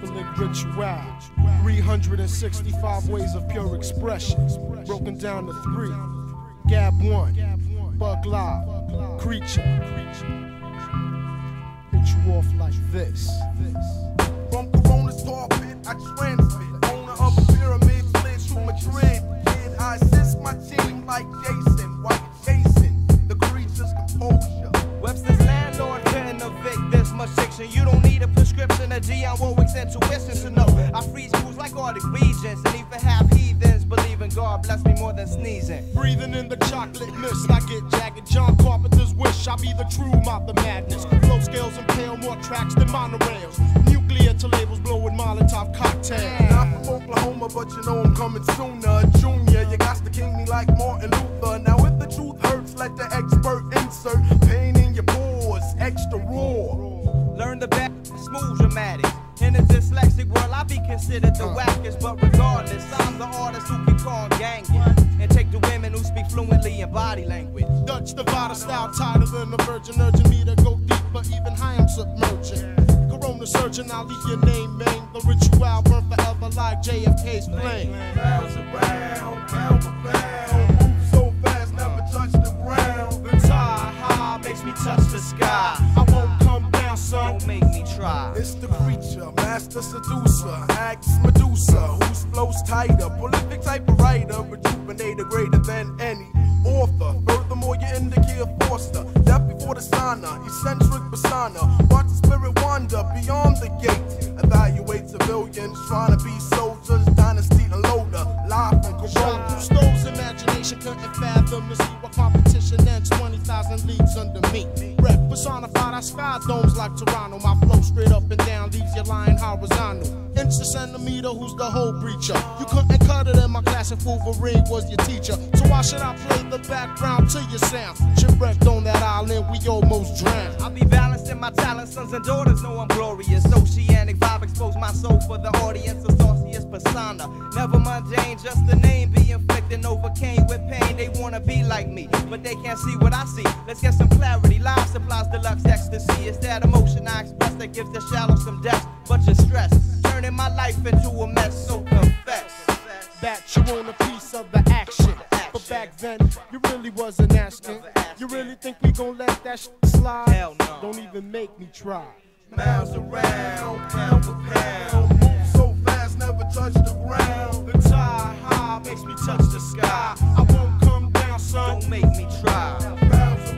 Triflicts ritual, 365 ways of pure expression, broken down to 3. Gab 1, Bug Live, Creature. Hit you off like this. From Corona's carpet, I transmit. Owner of a pyramid, slid through Madrid. Kid, I assist my team like Jason. While you chasing the creature's composure. Webster's landlord couldn't evict this much fiction. You don't need a prescription of Dionne Warwick's intuition to know I freeze crews like Arctic regions, and even half heathens believe in God bless me more than sneezing. Breathing in the chocolate mist, I get jagged. John Carpenter's wish, I be the true mouth of madness. Flow scales impale more tracks than monorails. Nuclear to labels blowing Molotov cocktail. Not from Oklahoma, but you know I'm coming sooner. Junior, you got to king me like Martin Luther. Now if the truth hurts, let the expert insert pain in your pores, extra raw. Learn the back, smooth dramatic. In the dyslexic world, I be considered the wackest, but regardless, I'm the artist who can call gangin' and take the women who speak fluently in body language. Dutch divider style, tighter than a virgin, urging me to go deeper, even high I'm submerging. Corona surgeon, I'll leave your name, man. The ritual burn forever like JFK's flame. Bounce around, pound for pound. Move so fast, never touch the ground. The tie high makes me touch the sky. I won't come down, son. Don't make me try. It's the creature, master seducer, acts Medusa, whose flows tighter, prolific type of writer, rejuvenator greater than any author. Furthermore, you indicate a forster, death before the sauna, eccentric persona. Watch the spirit wander beyond the gate. Evaluate civilians trying to be soldiers, dynasty and loader, live from Corona. Who stole's imagination couldn't fathom to see what competition ends 20,000 leagues under me. Red personified, I sky domes like Toronto. My flow straight up and down leaves you lying horizontal. Inch to centimeter, who's the whole breacher? You couldn't cut it in my class if Wolverine was your teacher. So why should I play the background to your sound? Shipwrecked on that island, we almost drowned. I'll be balanced in my talent, sons and daughters know I'm glorious. Oceanic vibe, expose my soul for the audience. A sauciest persona, never mundane, just the name be inflicting, overcame with pain. They wanna be like me, but they can't see what I see. Let's get some clarity. Live supplies deluxe ecstasy. It's that emotion I express that gives the shallow some depth. Bunch of stress, turning my life into a mess, so confess that you want a piece of the action. But back then, you really wasn't asking. You really think we gon' let that shit slide? Hell no. Don't even make me try. Miles around, pound for pound. Move so fast, never touch the ground. The tie high makes me touch the sky. I won't come down, son. Don't make me try. Miles